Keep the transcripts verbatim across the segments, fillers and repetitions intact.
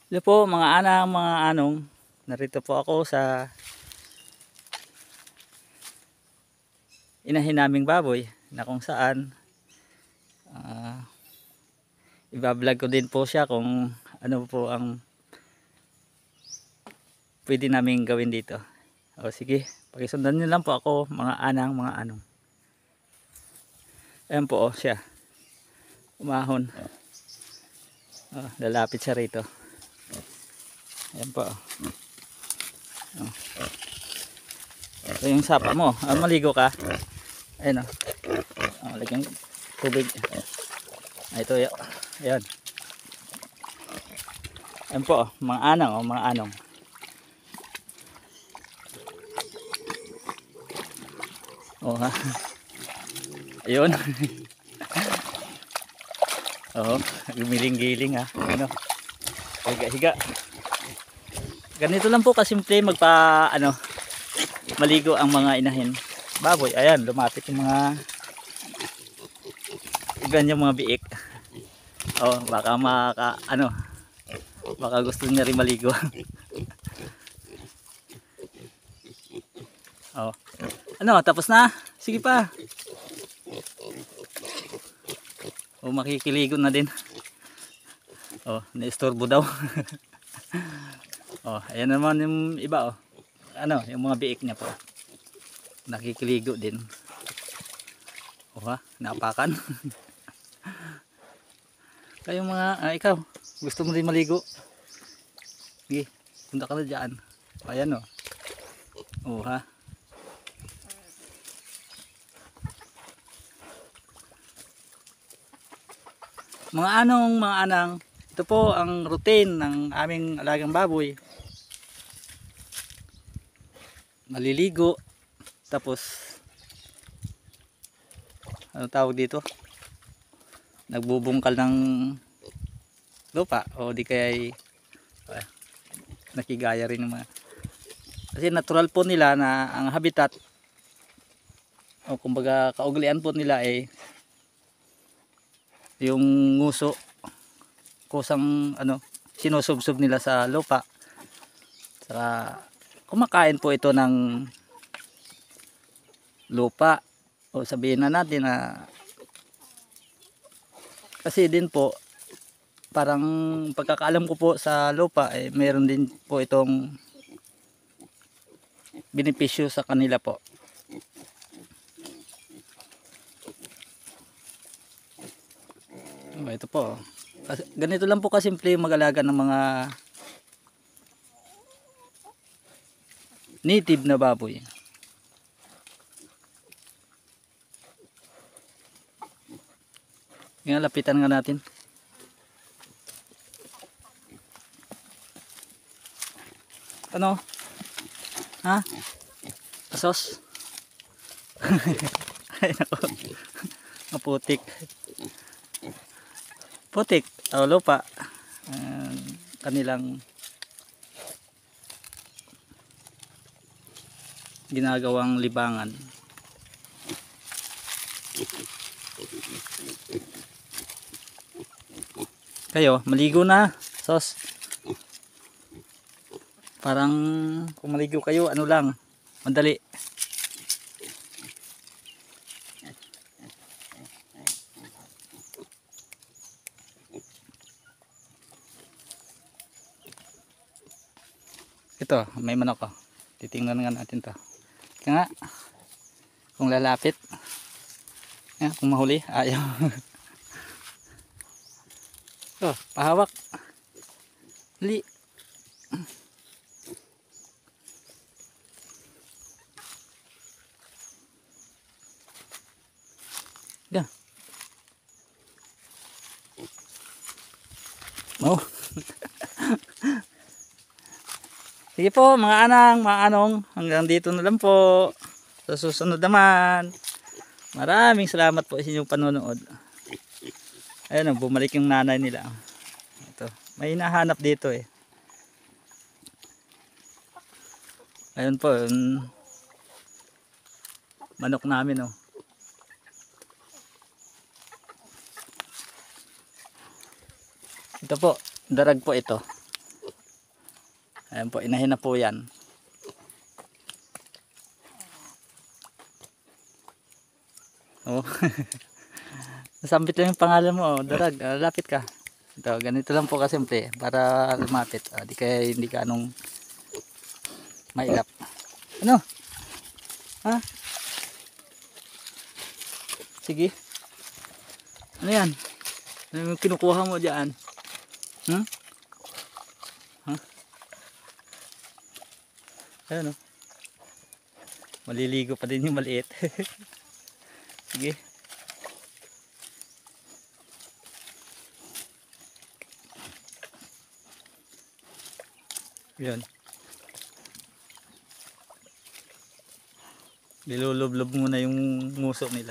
Hello po mga anang, mga anong, narito po ako sa inahin naming baboy na kung saan uh, ibablog ko din po siya kung ano po ang pwede namin gawin dito. O sige, pakisundan nyo lang po ako mga anang, mga anong. Ayan po, oh, siya umahon. Oh, lalapit siya rito. Ayan po. Oh. Ito yung sapa mo. Ah, maligo ka. Ayan o. Oh. Oh, lagyan tubig. Ah, ito yun. Ayan. Ayan po. Oh. Mga anong. Oh, mga anong. Oh ha. Ayun. Oh, gumiling-giling ha. Ano? Higa-higa. Ganito lang po kasimple magpa ano maligo ang mga inahin baboy. Ayan, lumapit yung mga iban yung mga biik. Oh, baka maka ano baka gusto niya rin maligo. Oh. Ano, tapos na? Sige pa. Oh, makikiligo na din. Oh, naistorbo daw. Oh, ayan naman yung iba oh. Ano, yung mga biik niya po. Nakikiligo din. Oh ha, naapakan. Kayo mga, ah, ikaw, gusto mo din maligo? Sige, punta ka na dyan. Ayan oh. Oh ha. Mga anong, mga anang, ito po ang routine ng aming alagang baboy. Maliligo, tapos ano tawag dito, nagbubungkal ng lupa o di kaya uh, nakigaya rin ng mga, kasi natural po nila na ang habitat o kumbaga kaugalian po nila ay eh, yung nguso, kusang ano sinusubsob nila sa lupa, saka kumakain po ito ng lupa, o sabihin na natin na kasi din po parang pagkakaalam ko po sa lupa eh meron din po itong benepisyo sa kanila po. Oh, ito po. Ganito lang po kasimple mag-alaga ng mga native na baboy. Nga, lapitan nga natin. Ano? Ha? Asos? Ay nako. Maputik. Putik. O lupa. Uh, kanilang ginagawang libangan. Kayo, maligo na, sos. Parang kung maligo kayo, ano lang, madali. Ito, may manok ko. Titingnan nga natin to. Kaya nga, kung lalapit, yan, kung mahuli, ayaw. Oh, pahawak. Li. Yan. Oh. Sige po mga anang, mga anong, hanggang dito na lang po. Sa susunod naman. Maraming salamat po sa inyong panonood. Ayun, bumalik yung nanay nila. Ito, may hinahanap dito eh. Ayun po, yung manok namin oh. Ito po, darag po ito. Ayan po, inahin na po yan. Oh. Nasambit lang yung pangalan mo, oh. Darag, uh, lapit ka. Ito, ganito lang po kasimple para lumapit. Uh, di kaya hindi ka anong mailap. Ano? Ha? Sige. Ano yan? Ano yung kinukuha mo dyan? Hmm? Ha? Ayan, oh. Maliligo pa din yung maliit. Sige. Yan. Nilulublob muna yung nguso nila.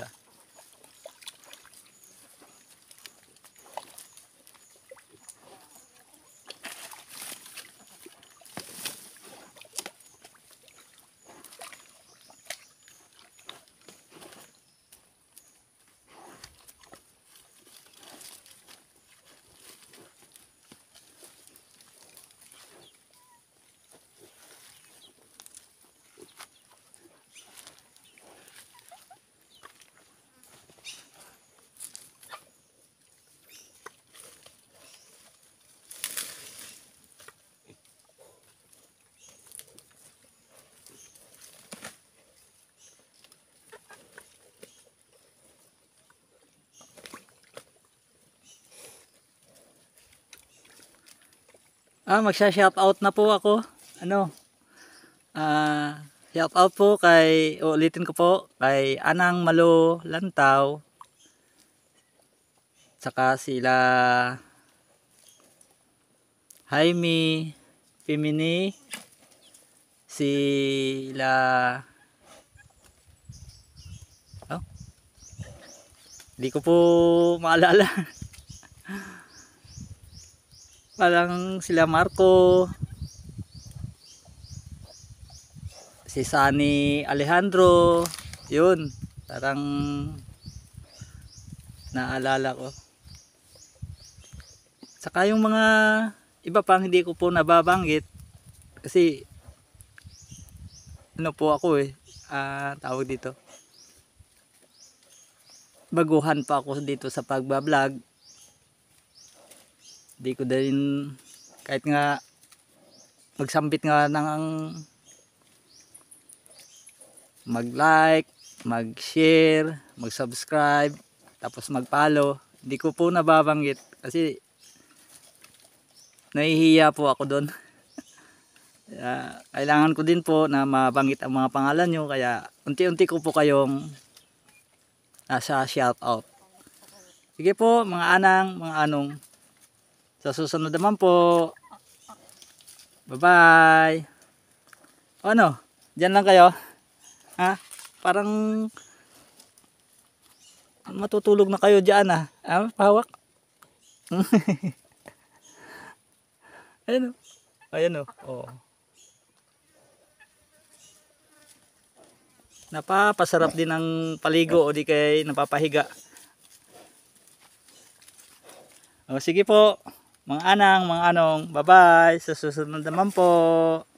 Ah, magsha-shout out na po ako. Ano? Ah, shout out po kay, uulitin ko po, kay Anang Malo Lantaw. Saka sila Jaime Pimini, sila oh, hindi ko po maalala. Parang sila Marco, si Sunny Alejandro, yun, parang naalala ko. Saka yung mga iba pang hindi ko po nababanggit kasi ano po ako eh, uh, tawag dito, baguhan pa ako dito sa pagbablog. Di ko din kahit nga magsambit nga ng mag-like, mag-share, mag-subscribe, tapos mag-follow. Hindi ko po nababanggit kasi nahihiya po ako doon. uh, kailangan ko din po na mabanggit ang mga pangalan nyo, kaya unti-unti ko po kayong nasa shout out. Sige po mga anang, mga anong, sa susunod naman po. Bye bye. O ano? Diyan lang kayo? Ha? Parang matutulog na kayo diyan ah. Ah, pahawak. Ayun oh. Ayun oh. Oh. Napapasarap din ang paligo o di kay napapahiga. O sige po. Mga anang, mga anong, bye bye. Sa susunod naman po.